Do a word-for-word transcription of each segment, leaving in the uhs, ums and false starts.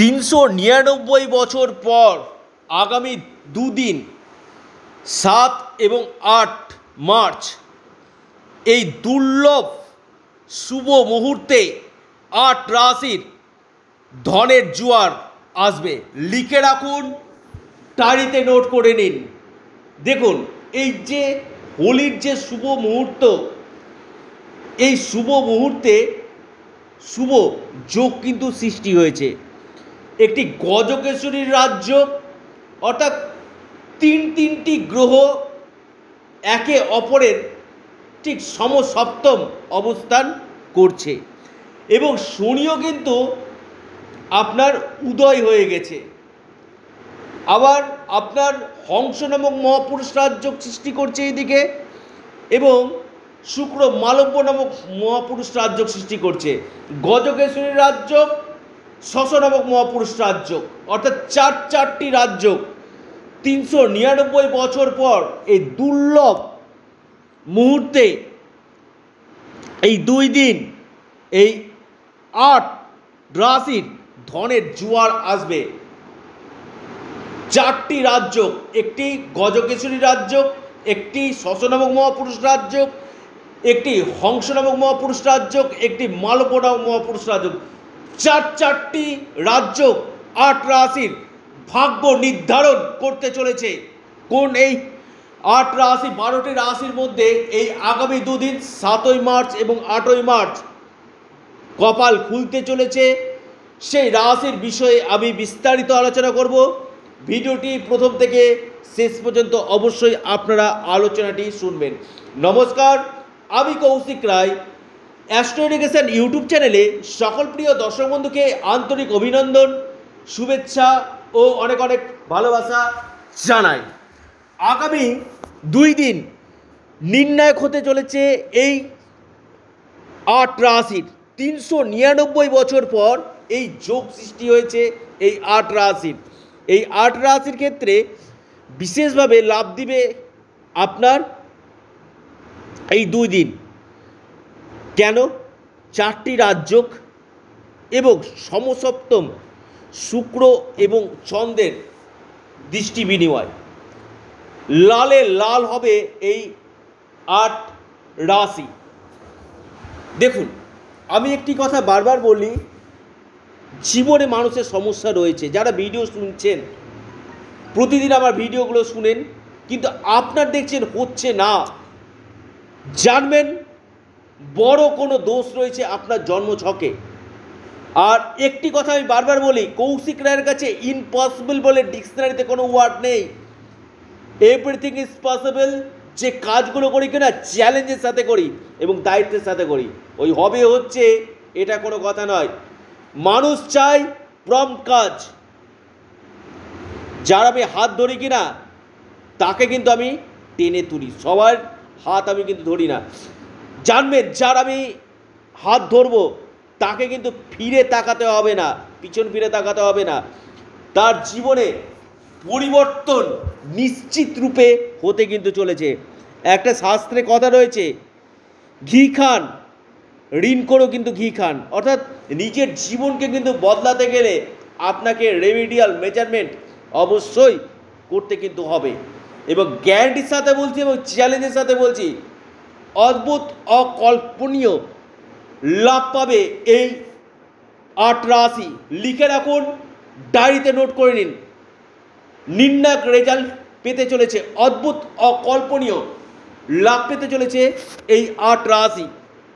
তিনশো নিরানব্বই বছর পর আগামী দুদিন সাত এবং আট মার্চ এই দুর্লভ শুভ মুহূর্তে আট রাশির ধনের জোয়ার আসবে। লিখে রাখুন, ডায়েরিতে নোট করে নিন। দেখুন, এই যে হোলির যে শুভ মুহূর্ত, এই শুভ মুহূর্তে শুভ যোগ কিন্তু সৃষ্টি হয়েছে। একটি গজকেশরীর রাজ্য, অর্থাৎ তিন তিনটি গ্রহ একে অপরের ঠিক সমসপ্তম অবস্থান করছে এবং শনিও কিন্তু আপনার উদয় হয়ে গেছে। আবার আপনার হংস নামক মহাপুরুষ রাজ্য সৃষ্টি করছে এইদিকে, এবং শুক্র মালব্য নামক মহাপুরুষ রাজ্য সৃষ্টি করছে। গজকেশরী রাজ্য, শশ নামক মহাপুরুষ রাজ্য, অর্থাৎ চার চারটি রাজ্য তিনশো নিরানব্বই বছর পর এই দুর্লভ মুহূর্তে এই দুই দিন এই আট রাশির ধনের জোয়ার আসবে। চারটি রাজ্য, একটি গজকেশরী রাজ্য, একটি শশ নামক মহাপুরুষ রাজ্য, একটি হংস নামক মহাপুরুষ রাজ্য, একটি মালব্য নামক মহাপুরুষ রাজ্য, চার চারটি রাজ্য আট রাশির ভাগ্য নির্ধারণ করতে চলেছে। কোন এই আট রাশি, বারোটি রাশির মধ্যে এই আগামী দুদিন সাতই মার্চ এবং আটই মার্চ কপাল খুলতে চলেছে, সেই রাশির বিষয়ে আমি বিস্তারিত আলোচনা করব। ভিডিওটি প্রথম থেকে শেষ পর্যন্ত অবশ্যই আপনারা আলোচনাটি শুনবেন। নমস্কার, আমি Kaushik Roy. Astro education YouTube চ্যানেলে সকল প্রিয় দর্শক বন্ধুকে আন্তরিক অভিনন্দন, শুভেচ্ছা ও অনেক অনেক ভালোবাসা জানাই। আগামী দুই দিন নির্ণায়ক হতে চলেছে এই আট রাশির। তিনশো নিরানব্বই বছর পর এই যোগ সৃষ্টি হয়েছে এই আট রাশির। এই আট রাশির ক্ষেত্রে বিশেষভাবে লাভ দিবে আপনার এই দুই দিন। কেন? চারটি রাজ্য এবং সমসপ্তম শুক্র এবং চন্দ্রের দৃষ্টি বিনিময়, লালে লাল হবে এই আট রাশি। দেখুন, আমি একটি কথা বারবার বলি, জীবনে মানুষের সমস্যা রয়েছে। যারা ভিডিও শুনছেন, প্রতিদিন আমার ভিডিওগুলো শুনেন, কিন্তু আপনার দেখছেন হচ্ছে না, জানবেন বড় কোনো দোষ রয়েছে আপনার জন্মছকে। আর একটি কথা আমি বারবার বলি, কৌশিক রায়ের কাছে ইম্পসিবল বলে ডিকশনারিতে কোনো ওয়ার্ড নেই। Everything is possible. যে কাজগুলো করি কিনা চ্যালেঞ্জের সাথে করি এবং দায়িত্বের সাথে করি, ওই হবে হচ্ছে এটা কোনো কথা নয়। মানুষ চায় প্রম্পট কাজ। যার আমি হাত ধরি কিনা তাকে কিন্তু আমি টেনে তুলি, সবার হাত আমি কিন্তু ধরি না। জানবেন, যার আমি হাত ধরবো তাকে কিন্তু ফিরে তাকাতে হবে না, পিছন ফিরে তাকাতে হবে না। তার জীবনে পরিবর্তন নিশ্চিত রূপে হতে কিন্তু চলেছে। একটা শাস্ত্রে কথা রয়েছে, ঘি খান ঋণ করো কিন্তু ঘি খান। অর্থাৎ নিজের জীবনকে কিন্তু বদলাতে গেলে আপনাকে রেমিডিয়াল মেজারমেন্ট অবশ্যই করতে কিন্তু হবে। এবং গ্যারান্টির সাথে বলছি এবং চ্যালেঞ্জের সাথে বলছি, অদ্ভুত অকল্পনীয় লাভ পাবে এই আট রাশি। লিখে রাখুন, ডায়েরিতে নোট করে নিন। নির্ণায়ক রেজাল্ট পেতে চলেছে, অদ্ভুত অকল্পনীয় লাভ পেতে চলেছে এই আট রাশি।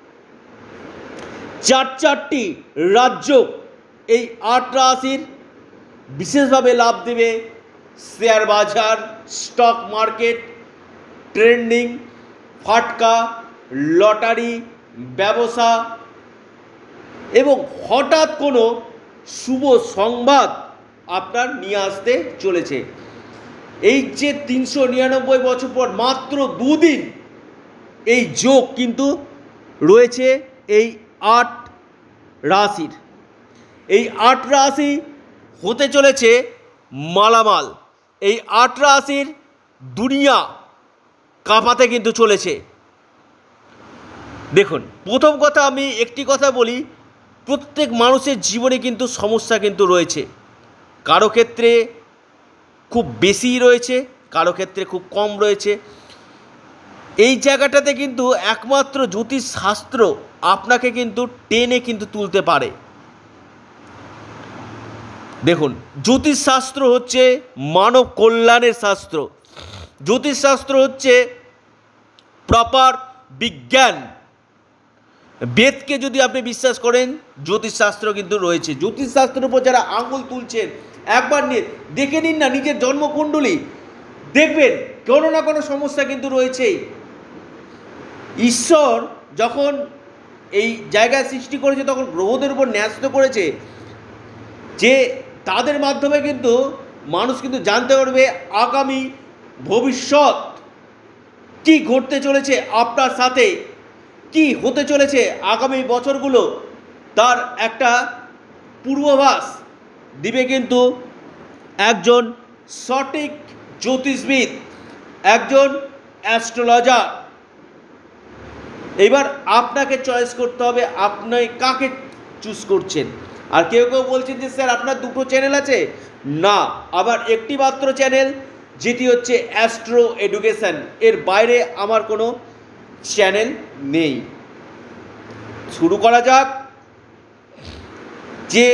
চার চারটি রাজ্য এই আট রাশির বিশেষভাবে লাভ দেবে। শেয়ার বাজার, স্টক মার্কেট, ট্রেন্ডিং, ফাটকা, লটারি, ব্যবসা এবং হঠাৎ কোনো শুভ সংবাদ আপনার নিয়ে আসতে চলেছে। এই যে তিনশো নিরানব্বই বছর পর মাত্র দুদিন এই যোগ কিন্তু রয়েছে এই আট রাশির। এই আট রাশি হতে চলেছে মালামাল। এই আট রাশির দুনিয়া কাঁপাতে কিন্তু চলেছে। দেখুন, প্রথম কথা আমি একটি কথা বলি, প্রত্যেক মানুষের জীবনে কিন্তু সমস্যা কিন্তু রয়েছে, কারো ক্ষেত্রে খুব বেশি রয়েছে, কারো ক্ষেত্রে খুব কম রয়েছে। এই জায়গাটাতে কিন্তু একমাত্র জ্যোতিষশাস্ত্র আপনাকে কিন্তু টেনে কিন্তু তুলতে পারে। দেখুন, জ্যোতিষশাস্ত্র হচ্ছে মানব কল্যাণের শাস্ত্র, জ্যোতিষশাস্ত্র হচ্ছে প্রপার বিজ্ঞান। বেদকে যদি আপনি বিশ্বাস করেন, জ্যোতিষশাস্ত্র কিন্তু রয়েছে। জ্যোতিষশাস্ত্রের উপর যারা আঙুল তুলছেন, একবার নিয়ে দেখে নিন না নিজের জন্মকুণ্ডলী, দেখবেন কোনো না কোনো সমস্যা কিন্তু রয়েছেই। ঈশ্বর যখন এই জায়গায় সৃষ্টি করেছে তখন গ্রহদের উপর ন্যস্ত করেছে যে তাদের মাধ্যমে কিন্তু মানুষ কিন্তু জানতে পারবে আগামী ভবিষ্যৎ কি ঘটতে চলেছে, আপনার সাথে কি হতে চলেছে আগামী বছরগুলো, তার একটা পূর্বাভাস দিবে কিন্তু একজন সঠিক জ্যোতিষবিদ, একজন অ্যাস্ট্রোলজার। এবার আপনাকে চয়েস করতে হবে আপনি কাকে চুজ করছেন। আর কেউ কেউ বলছেন যে স্যার আপনার দুটো চ্যানেল আছে, না, আবার একটি মাত্র চ্যানেল, যেটি হচ্ছে অ্যাস্ট্রো এডুকেশন, এর বাইরে আমার কোনো চ্যানেল নেই। শুরু করা যাক। যে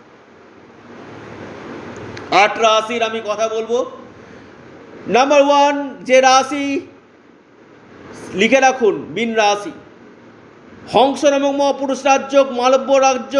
আট রাশির আমি কথা বলবো। নাম্বার ওয়ান যে রাশি, লিখে রাখুন, মীন রাশি। হংস নামক মহাপুরুষ রাজ্য, মালব্য রাজ্য,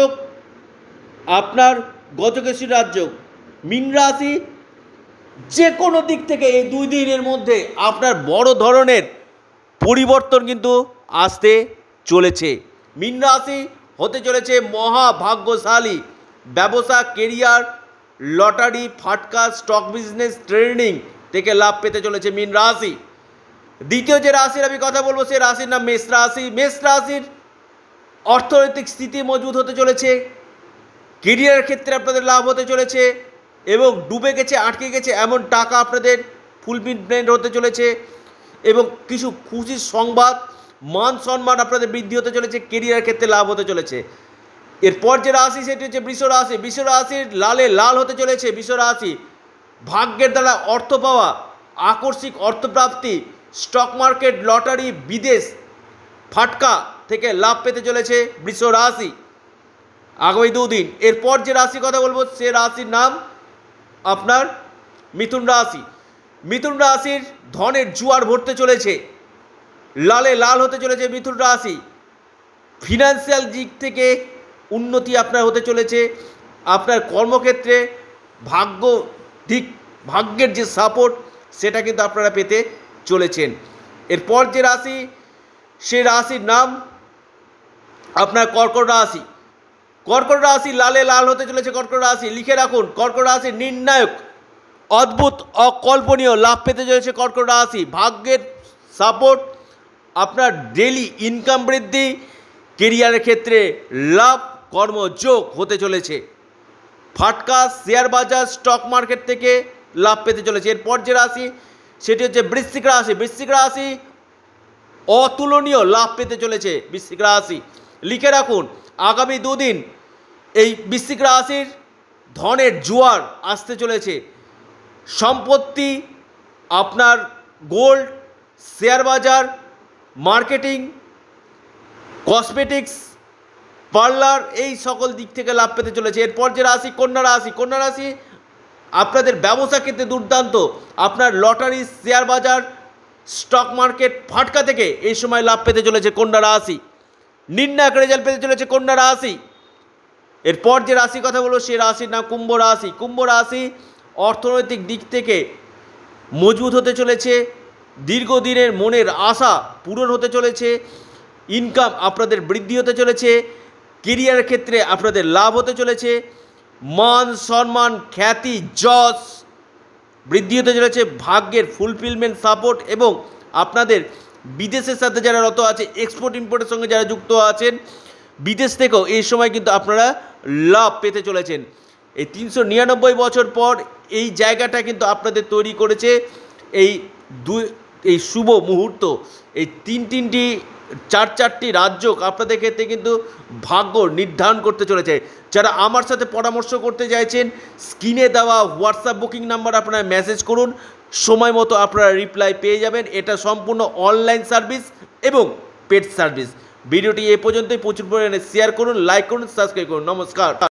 আপনার গজকেশী রাজ্য। মীন রাশি যে কোনো দিক থেকে এই দুই দিনের মধ্যে আপনার বড় ধরনের পরিবর্তন কিন্তু আসতে চলেছে। মীন রাশি হতে চলেছে মহাভাগ্যশালী। ব্যবসা, কেরিয়ার, লটারি, ফাটকা, স্টক বিজনেস, ট্রেডিং থেকে লাভ পেতে চলেছে মীন রাশি। দ্বিতীয় যে রাশির আমি কথা বলবো সে রাশির নাম মেষ রাশি। মেষ রাশির অর্থনৈতিক স্থিতি মজবুত হতে চলেছে, কেরিয়ারের ক্ষেত্রে আপনাদের লাভ হতে চলেছে এবং ডুবে গেছে, আটকে গেছে এমন টাকা আপনাদের ফুলফিলমেন্ট হতে চলেছে এবং কিছু খুশির সংবাদ, মান সম্মান আপনাদের বৃদ্ধি হতে চলেছে, কেরিয়ারের ক্ষেত্রে লাভ হতে চলেছে। এরপর যে রাশি সেটি হচ্ছে বৃষ রাশি। বৃষ রাশির লালে লাল হতে চলেছে। বৃষ রাশি ভাগ্যের দ্বারা অর্থ পাওয়া, আকস্মিক অর্থপ্রাপ্তি, স্টক মার্কেট, লটারি, বিদেশ, ফাটকা থেকে লাভ পেতে চলেছে বৃষ রাশি আগামী দুদিন। এরপর যে রাশি কথা বলবো সে রাশির নাম আপনার মিথুন রাশি। মিথুন রাশির ধনের জোয়ার ভরতে চলেছে, লালে লাল হতে চলেছে মিথুন রাশি। ফিনান্সিয়াল দিক থেকে উন্নতি আপনার হতে চলেছে। আপনার কর্মক্ষেত্রে ভাগ্য দিক, ভাগ্যের যে সাপোর্ট সেটা কিন্তু আপনারা পেতে চলেছেন। এরপর যে রাশি সে রাশির নাম আপনার কর্কট রাশি। কর্কট রাশি লালে লাল হতে চলেছে কর্কট রাশি। লিখে রাখুন, কর্কট রাশির নির্ণায়ক, অদ্ভুত, অকল্পনীয় লাভ পেতে চলেছে কর্কট রাশি। ভাগ্যের সাপোর্ট, আপনার ডেলি ইনকাম বৃদ্ধি, কেরিয়ারের ক্ষেত্রে লাভ, কর্মযোগ হতে চলেছে। ফাটকা, শেয়ার বাজার, স্টক মার্কেট থেকে লাভ পেতে চলেছে। এরপর যে রাশি সেটি হচ্ছে বৃশ্চিক রাশি। বৃশ্চিক রাশি অতুলনীয় লাভ পেতে চলেছে বৃশ্চিক রাশি। লিখে রাখুন, আগামী দুদিন এই বৃশ্চিক রাশির ধনের জোয়ার আসতে চলেছে। সম্পত্তি, আপনার গোল্ড, শেয়ার বাজার, মার্কেটিং, কসমেটিক্স, পার্লার, এই সকল দিক থেকে লাভ পেতে চলেছে। এরপর যে রাশি কন্যা রাশি। কন্যা রাশি আপনাদের ব্যবসা ক্ষেত্রে দুর্দান্ত। আপনার লটারি, শেয়ার বাজার, স্টক মার্কেট, ফাটকা থেকে এই সময় লাভ পেতে চলেছে কন্যা রাশি। নির্ণায়ক রেজাল্ট পেতে চলেছে কন্যা রাশি। এরপর যে রাশি কথা বলবো সে রাশির নাম কুম্ভ রাশি। কুম্ভ রাশি অর্থনৈতিক দিক থেকে মজবুত হতে চলেছে। দীর্ঘদিনের মনের আশা পূরণ হতে চলেছে। ইনকাম আপনাদের বৃদ্ধি হতে চলেছে। কেরিয়ারের ক্ষেত্রে আপনাদের লাভ হতে চলেছে। মান সম্মান, খ্যাতি, যশ বৃদ্ধি হতে চলেছে। ভাগ্যের ফুলফিলমেন্ট, সাপোর্ট এবং আপনাদের বিদেশের সাথে যারা রত আছে, এক্সপোর্ট ইম্পোর্টের সঙ্গে যারা যুক্ত আছেন, বিদেশ থেকেও এই সময় কিন্তু আপনারা লাভ পেতে চলেছেন। এই তিনশো নিরানব্বই বছর পর এই জায়গাটা কিন্তু আপনাদের তৈরি করেছে এই দুই এই শুভ মুহূর্ত। এই তিন তিনটি চার চারটি রাজ্য আপনাদের ক্ষেত্রে কিন্তু ভাগ্য নির্ধারণ করতে চলেছে। যারা আমার সাথে পরামর্শ করতে চাইছেন, স্ক্রিনে দেওয়া হোয়াটসঅ্যাপ বুকিং নাম্বার আপনারা মেসেজ করুন, সময় মতো আপনারা রিপ্লাই পেয়ে যাবেন। এটা সম্পূর্ণ অনলাইন সার্ভিস এবং পেড সার্ভিস। ভিডিওটি এ পর্যন্তই, প্রচুর পরিমাণে শেয়ার করুন, লাইক করুন, সাবস্ক্রাইব করুন। নমস্কার।